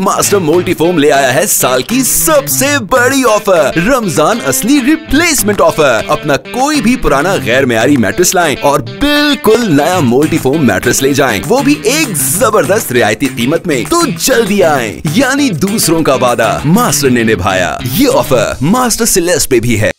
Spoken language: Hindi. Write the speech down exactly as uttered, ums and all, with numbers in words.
मास्टर मोल्टीफोम ले आया है साल की सबसे बड़ी ऑफर, रमजान असली रिप्लेसमेंट ऑफर। अपना कोई भी पुराना गैर मेयारी मैट्रेस लाएं और बिल्कुल नया मोल्टीफोम मैट्रेस ले जाएं, वो भी एक जबरदस्त रियायती कीमत में। तो जल्दी आएं, यानी दूसरों का वादा मास्टर ने निभाया। ये ऑफर मास्टर सिलेस्ट पे भी है।